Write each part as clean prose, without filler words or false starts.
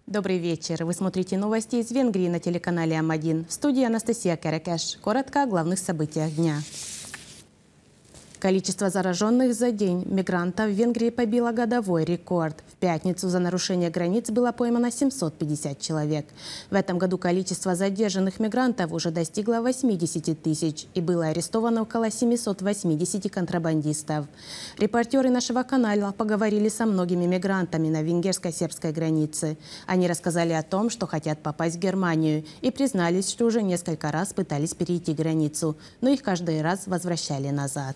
Добрый вечер. Вы смотрите новости из Венгрии на телеканале М1. В студии Анастасия Керекеш. Коротко о главных событиях дня. Количество зараженных за день мигрантов в Венгрии побило годовой рекорд. В пятницу за нарушение границ было поймано 750 человек. В этом году количество задержанных мигрантов уже достигло 80 тысяч и было арестовано около 780 контрабандистов. Репортеры нашего канала поговорили со многими мигрантами на венгерско-сербской границе. Они рассказали о том, что хотят попасть в Германию, и признались, что уже несколько раз пытались перейти границу, но их каждый раз возвращали назад.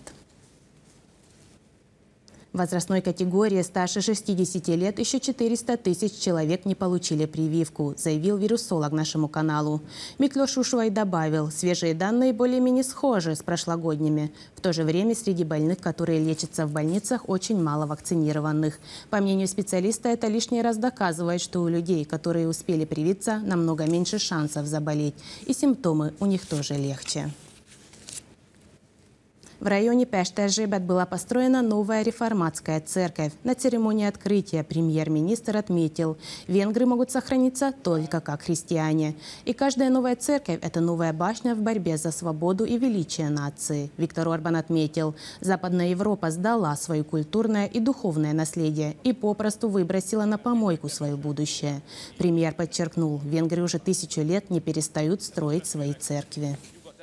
В возрастной категории старше 60 лет еще 400 тысяч человек не получили прививку, заявил вирусолог нашему каналу. Миклош Шушвай добавил, свежие данные более-менее схожи с прошлогодними. В то же время среди больных, которые лечатся в больницах, очень мало вакцинированных. По мнению специалиста, это лишний раз доказывает, что у людей, которые успели привиться, намного меньше шансов заболеть. И симптомы у них тоже легче. В районе Пештержибет была построена новая реформатская церковь. На церемонии открытия премьер-министр отметил, венгры могут сохраниться только как христиане. И каждая новая церковь – это новая башня в борьбе за свободу и величие нации. Виктор Орбан отметил, Западная Европа сдала свое культурное и духовное наследие и попросту выбросила на помойку свое будущее. Премьер подчеркнул, венгры уже 1000 лет не перестают строить свои церкви.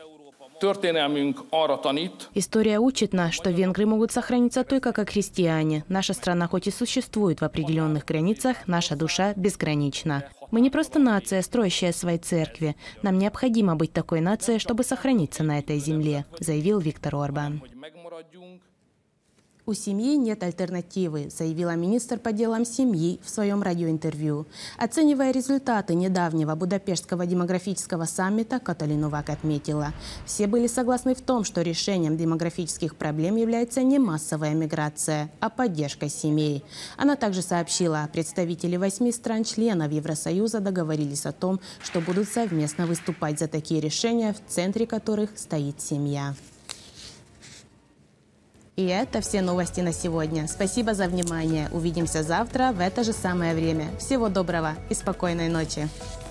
История учит нас, что венгры могут сохраниться только как христиане. Наша страна хоть и существует в определенных границах, наша душа безгранична. Мы не просто нация, строящая свои церкви. Нам необходимо быть такой нацией, чтобы сохраниться на этой земле, заявил Виктор Орбан. У семьи нет альтернативы, заявила министр по делам семьи в своем радиоинтервью. Оценивая результаты недавнего Будапештского демографического саммита, Каталин Новак отметила, все были согласны в том, что решением демографических проблем является не массовая миграция, а поддержка семей. Она также сообщила, представители 8 стран-членов Евросоюза договорились о том, что будут совместно выступать за такие решения, в центре которых стоит семья. И это все новости на сегодня. Спасибо за внимание. Увидимся завтра в это же самое время. Всего доброго и спокойной ночи.